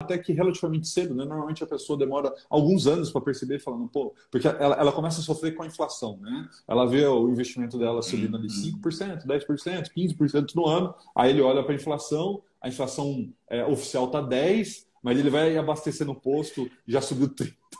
até que relativamente cedo, né? Normalmente a pessoa demora alguns anos para perceber, falando, pô, porque ela começa a sofrer com a inflação, né? Ela vê o investimento dela subindo ali 5%, 10%, 15% no ano, aí ele olha para a inflação oficial está 10%, mas ele vai abastecer no posto, já subiu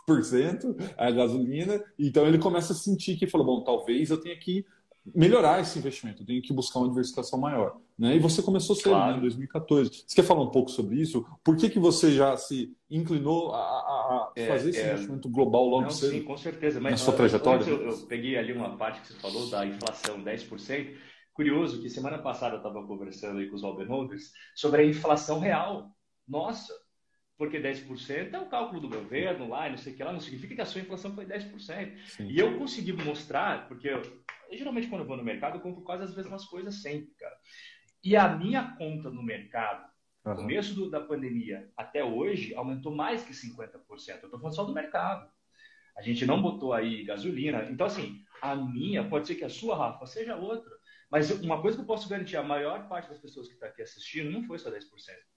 30% a gasolina, então ele começa a sentir que, falou, bom, talvez eu tenha que melhorar esse investimento, eu tenho que buscar uma diversificação maior. Né? E você começou cedo, né, em 2014. Você quer falar um pouco sobre isso? Por que você já se inclinou a fazer esse investimento global logo Não, cedo? sim, com certeza. Na Mas sua trajetória? antes eu peguei ali uma parte que você falou da inflação 10%. Curioso que semana passada eu estava conversando aí com os Waldenholders sobre a inflação real. Nossa, porque 10% é o cálculo do governo lá, e não sei o que lá, não significa que a sua inflação foi 10%. Sim. E eu consegui mostrar, porque geralmente quando eu vou no mercado eu compro quase as mesmas coisas sempre, cara. E a minha conta no mercado, no começo da pandemia até hoje, aumentou mais que 50%. Eu estou falando só do mercado. A gente não botou aí gasolina. Então, assim, a minha, pode ser que a sua, Rafa, seja outra. Mas uma coisa que eu posso garantir, a maior parte das pessoas que está aqui assistindo não foi só 10%.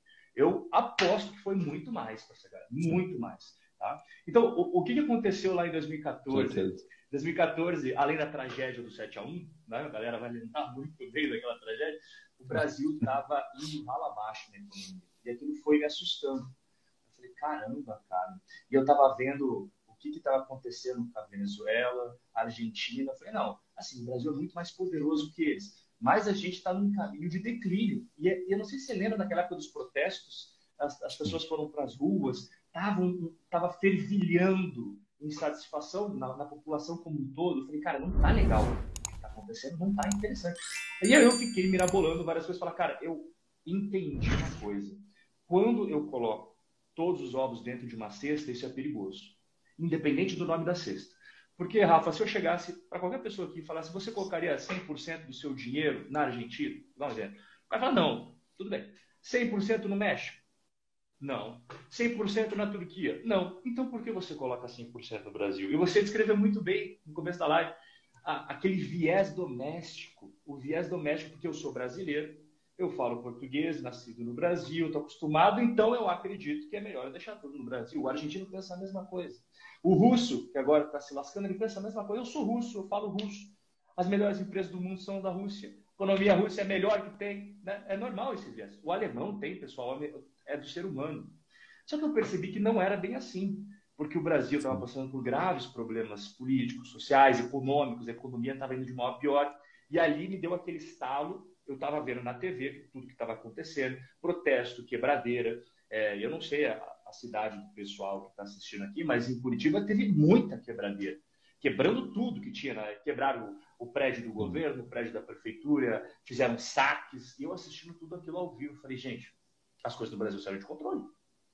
Eu aposto que foi muito mais para essa galera. Muito mais. Tá? Então, o que aconteceu lá em 2014? 2014, além da tragédia do 7-1, né? A galera vai lembrar muito bem daquela tragédia, o Brasil estava indo rala abaixo na economia. E aquilo foi me assustando. Eu falei, caramba, cara. E eu estava vendo o que estava acontecendo com a Venezuela, a Argentina. Eu falei, não, assim, o Brasil é muito mais poderoso que eles. Mas a gente está num caminho de declínio. E eu não sei se você lembra daquela época dos protestos, as pessoas foram para as ruas, estava fervilhando insatisfação na população como um todo. Eu falei, cara, não tá legal o que está acontecendo, não tá interessante. E aí eu fiquei mirabolando várias coisas, falar, cara, eu entendi uma coisa. Quando eu coloco todos os ovos dentro de uma cesta, isso é perigoso, independente do nome da cesta. Porque, Rafa, se eu chegasse para qualquer pessoa aqui e falasse, você colocaria 100% do seu dinheiro na Argentina? Dá um exemplo. O cara fala, não, tudo bem. 100% no México? Não. 100% na Turquia? Não. Então por que você coloca 100% no Brasil? E você descreveu muito bem no começo da live aquele viés doméstico. O viés doméstico porque eu sou brasileiro, eu falo português, nascido no Brasil, estou acostumado, então eu acredito que é melhor eu deixar tudo no Brasil. O argentino pensa a mesma coisa. O russo, que agora está se lascando, ele pensa a mesma coisa. Eu sou russo, eu falo russo. As melhores empresas do mundo são da Rússia. A economia russa é a melhor que tem. Né? É normal esse viés. O alemão tem, pessoal, é do ser humano. Só que eu percebi que não era bem assim, porque o Brasil estava passando por graves problemas políticos, sociais, econômicos, a economia estava indo de mal a pior, e ali me deu aquele estalo. Eu estava vendo na TV tudo que estava acontecendo, protesto, quebradeira. Eu não sei a cidade do pessoal que está assistindo aqui, mas em Curitiba teve muita quebradeira, quebrando tudo que tinha, né? Quebraram o prédio do governo, o prédio da prefeitura, fizeram saques, e eu assistindo tudo aquilo ao vivo. Falei, gente, as coisas do Brasil saíram de controle.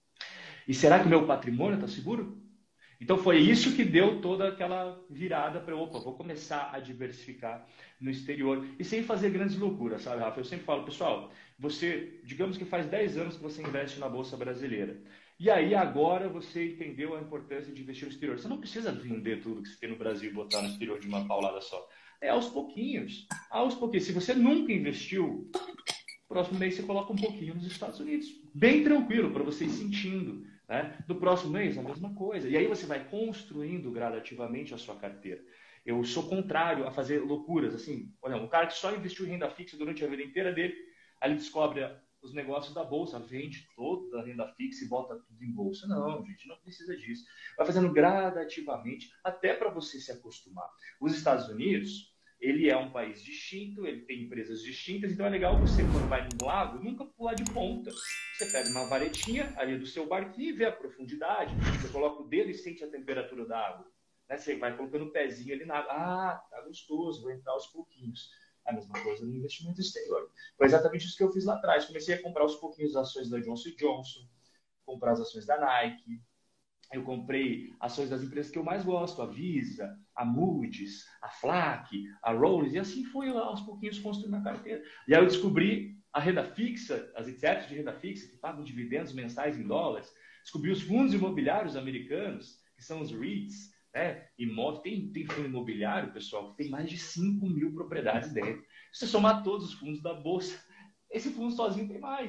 E será que o meu patrimônio está seguro? Então foi isso que deu toda aquela virada para opa, vou começar a diversificar no exterior e sem fazer grandes loucuras, sabe, Rafa? Eu sempre falo, pessoal, você, digamos que faz 10 anos que você investe na Bolsa Brasileira. E aí agora você entendeu a importância de investir no exterior. Você não precisa vender tudo que você tem no Brasil e botar no exterior de uma paulada só. É aos pouquinhos. Aos pouquinhos. Se você nunca investiu, próximo mês você coloca um pouquinho nos Estados Unidos. Bem tranquilo, para você ir sentindo. Né? Do próximo mês, a mesma coisa. E aí você vai construindo gradativamente a sua carteira. Eu sou contrário a fazer loucuras. Assim, olha, um cara que só investiu em renda fixa durante a vida inteira dele, aí ele descobre os negócios da bolsa, vende toda a renda fixa e bota tudo em bolsa. Não, gente, não precisa disso. Vai fazendo gradativamente, até para você se acostumar. Os Estados Unidos, ele é um país distinto, ele tem empresas distintas, então é legal você, quando vai num lago, nunca pular de ponta. Você pega uma varetinha ali do seu barquinho e vê a profundidade, você coloca o dedo e sente a temperatura da água. Né? Você vai colocando o pezinho ali na água. Ah, tá gostoso, vou entrar aos pouquinhos. A mesma coisa no investimento exterior. Foi exatamente isso que eu fiz lá atrás. Comecei a comprar aos pouquinhos as ações da Johnson Johnson, comprar as ações da Nike. Eu comprei ações das empresas que eu mais gosto, a Visa, a Moody's, a Flac, a Rolls, e assim foi lá aos pouquinhos construindo a carteira. E aí eu descobri a renda fixa, as ETFs de renda fixa, que pagam dividendos mensais em dólares. Descobri os fundos imobiliários americanos, que são os REITs, né? Imóvel, tem fundo imobiliário, pessoal, que tem mais de 5 mil propriedades dentro. Se você somar todos os fundos da Bolsa, esse fundo sozinho tem mais.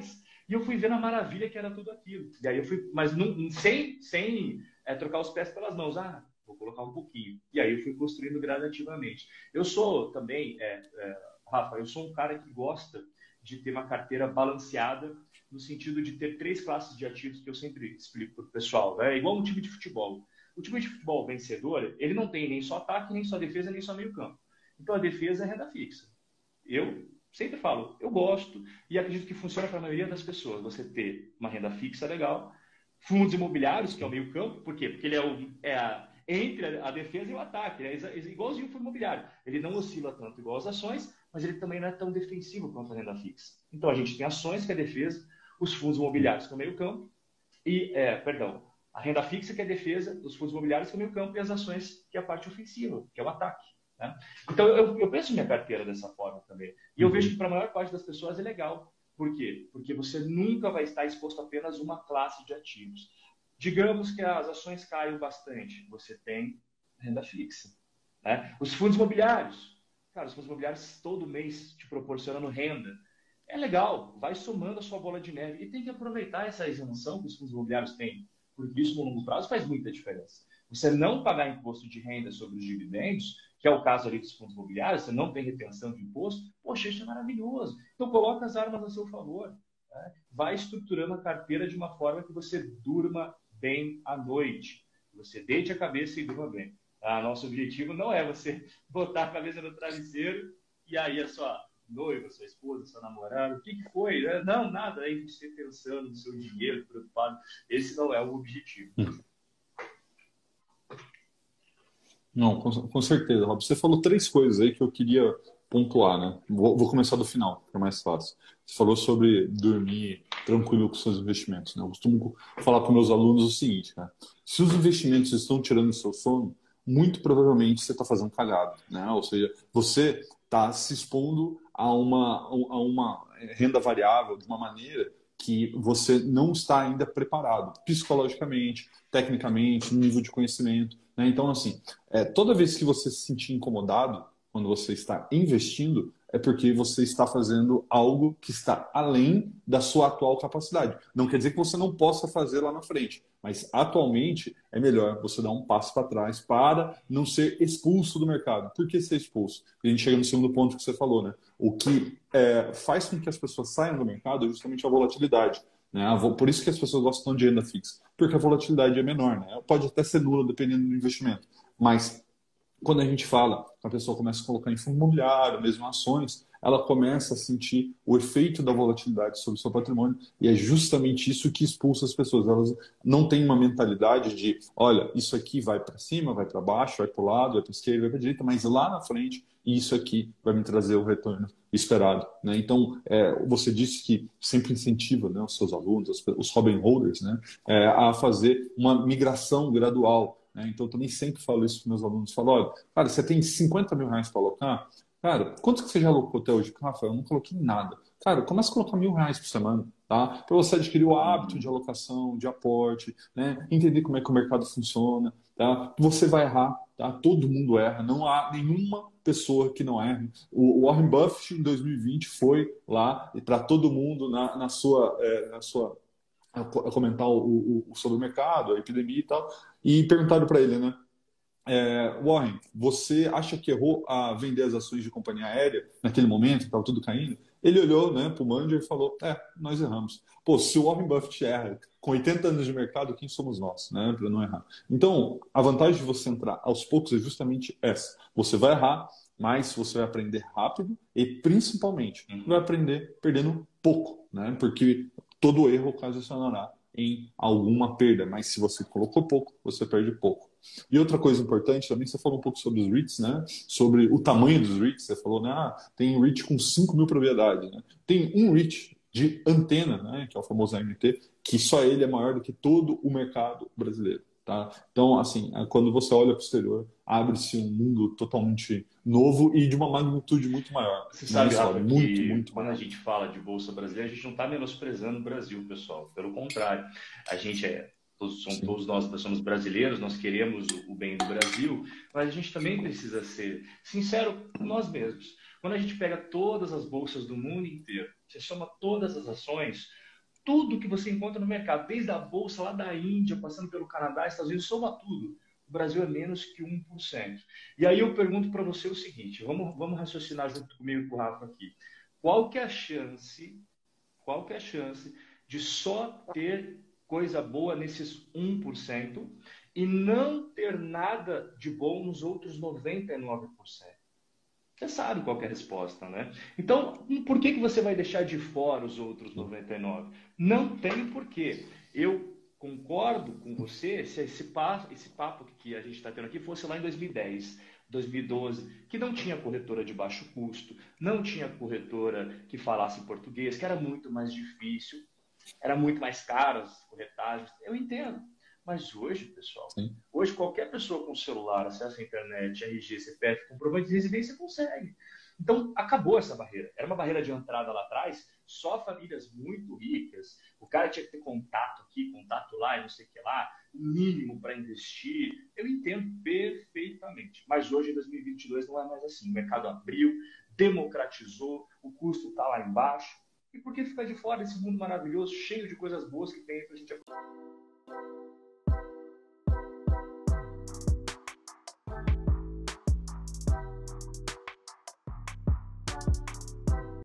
E eu fui vendo a maravilha que era tudo aquilo. E aí eu fui, mas não, sem trocar os pés pelas mãos. Ah, vou colocar um pouquinho. E aí eu fui construindo gradativamente. Eu sou também, Rafa, eu sou um cara que gosta de ter uma carteira balanceada, no sentido de ter 3 classes de ativos que eu sempre explico para o pessoal. Né? Igual um time de futebol. O time de futebol vencedor, ele não tem nem só ataque, nem só defesa, nem só meio campo. Então a defesa é renda fixa. Eu sempre falo, eu gosto e acredito que funciona para a maioria das pessoas. Você ter uma renda fixa legal, fundos imobiliários, que é o meio campo, por quê? Porque ele entre a defesa e o ataque, ele é igualzinho o fundo imobiliário. Ele não oscila tanto igual as ações, mas ele também não é tão defensivo quanto a renda fixa. Então a gente tem ações, que é defesa, os fundos imobiliários, que é o meio campo, e, a renda fixa, que é defesa, os fundos imobiliários, que é o meio campo, e as ações, que é a parte ofensiva, que é o ataque. Né? Então, eu penso minha carteira dessa forma também. E eu vejo que para a maior parte das pessoas é legal. Por quê? Porque você nunca vai estar exposto a apenas uma classe de ativos. Digamos que as ações caiam bastante. Você tem renda fixa. Né? Os fundos imobiliários. Cara, os fundos imobiliários todo mês te proporcionando renda. É legal. Vai somando a sua bola de neve. E tem que aproveitar essa isenção que os fundos imobiliários têm. Porque isso, no longo prazo, faz muita diferença. Você não pagar imposto de renda sobre os dividendos, que é o caso ali dos fundos imobiliários, você não tem retenção de imposto, poxa, isso é maravilhoso. Então, coloca as armas a seu favor. Né? Vai estruturando a carteira de uma forma que você durma bem à noite. Você deite a cabeça e durma bem. Nosso objetivo não é você botar a cabeça no travesseiro e aí a sua noiva, sua esposa, sua namorada, o que foi? Não, nada. Aí você pensando no seu dinheiro, preocupado. Esse não é o objetivo. Não, com certeza, Rob. Você falou 3 coisas aí que eu queria pontuar, né? Vou começar do final, que é mais fácil. Você falou sobre dormir tranquilo com seus investimentos, né? Eu costumo falar para meus alunos o seguinte, cara. Se os investimentos estão tirando o seu sono, muito provavelmente você está fazendo cagado, né? Ou seja, você está se expondo a uma renda variável de uma maneira que você não está ainda preparado psicologicamente, tecnicamente, no nível de conhecimento. Né? Então, assim, toda vez que você se sentir incomodado, quando você está investindo, é porque você está fazendo algo que está além da sua atual capacidade. Não quer dizer que você não possa fazer lá na frente, mas atualmente é melhor você dar um passo para trás para não ser expulso do mercado. Por que ser expulso? A gente chega no segundo ponto que você falou, né? O que faz com que as pessoas saiam do mercado é justamente a volatilidade. Né? Por isso que as pessoas gostam de renda fixa, porque a volatilidade é menor. Né? Pode até ser nula, dependendo do investimento, mas quando a gente fala, a pessoa começa a colocar em fundo imobiliário, mesmo ações, ela começa a sentir o efeito da volatilidade sobre o seu patrimônio e é justamente isso que expulsa as pessoas. Elas não têm uma mentalidade de, olha, isso aqui vai para cima, vai para baixo, vai para o lado, vai para a esquerda, vai para a direita, mas lá na frente, isso aqui vai me trazer o retorno esperado. Né? Então, você disse que sempre incentiva, né, os seus alunos, os Robin Holders, né, a fazer uma migração gradual. Então, eu também sempre falo isso para meus alunos. Falo, olha, cara, você tem 50 mil reais para alocar? Cara, quanto que você já alocou até hoje? Rafa, eu não coloquei nada. Cara, começa a colocar R$ 1.000 por semana, tá? Para você adquirir o hábito de alocação, de aporte, né? Entender como é que o mercado funciona, tá? Você vai errar, tá? Todo mundo erra, não há nenhuma pessoa que não erre. O Warren Buffett, em 2020, foi lá e para todo mundo na sua a comentar sobre o mercado, a epidemia e tal, e perguntaram para ele, né? Warren, você acha que errou a vender as ações de companhia aérea naquele momento, que estava tudo caindo? Ele olhou, né, para o manager e falou, nós erramos. Pô, se o Warren Buffett erra com 80 anos de mercado, quem somos nós, né, para não errar? Então, a vantagem de você entrar aos poucos é justamente essa. Você vai errar, mas você vai aprender rápido e, principalmente, vai aprender perdendo pouco, né? Porque todo erro ocasionará em alguma perda, mas se você colocou pouco, você perde pouco. E outra coisa importante também, você falou um pouco sobre os REITs, né? Sobre o tamanho dos REITs. Você falou, né? Tem um REIT com 5 mil propriedades. Né? Tem um REIT de antena, né? Que é o famoso AMT, que só ele é maior do que todo o mercado brasileiro. Tá? Então, assim, quando você olha para o exterior, abre-se um mundo totalmente novo e de uma magnitude muito maior. Você sabe, Rafa, muito, que muito quando maior. a gente fala de Bolsa Brasileira, a gente não está menosprezando o Brasil, pessoal. Pelo contrário, a gente todos nós somos brasileiros, nós queremos o bem do Brasil, mas a gente também precisa ser sincero com nós mesmos. Quando a gente pega todas as bolsas do mundo inteiro, você soma todas as ações, tudo que você encontra no mercado, desde a bolsa lá da Índia, passando pelo Canadá, Estados Unidos, soma tudo. O Brasil é menos que 1%. E aí eu pergunto para você o seguinte, vamos raciocinar junto comigo e com o Rafa aqui. Qual que é a chance de só ter coisa boa nesses 1% e não ter nada de bom nos outros 99%? Você sabe qual é a resposta, né? Então, por que você vai deixar de fora os outros 99? Não tem porquê. Eu concordo com você se esse papo que a gente está tendo aqui fosse lá em 2010, 2012, que não tinha corretora de baixo custo, não tinha corretora que falasse português, que era muito mais difícil, era muito mais caro as corretagens. Eu entendo. Mas hoje, pessoal, Sim. hoje qualquer pessoa com celular, acesso à internet, RG, CPF, comprovante de residência consegue. Então, acabou essa barreira. Era uma barreira de entrada lá atrás, só famílias muito ricas, o cara tinha que ter contato aqui, contato lá e não sei o que lá, o mínimo para investir. Eu entendo perfeitamente. Mas hoje, em 2022, não é mais assim. O mercado abriu, democratizou, o custo está lá embaixo. E por que ficar de fora desse mundo maravilhoso, cheio de coisas boas que tem para a gente